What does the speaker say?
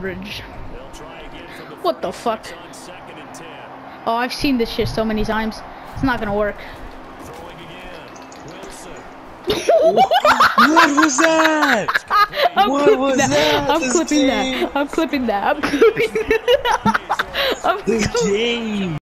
Bridge. What the fuck? Oh, I've seen this shit so many times. It's not gonna work. What was that? What was that? I'm clipping that. I'm clipping that. I'm clipping that. This game.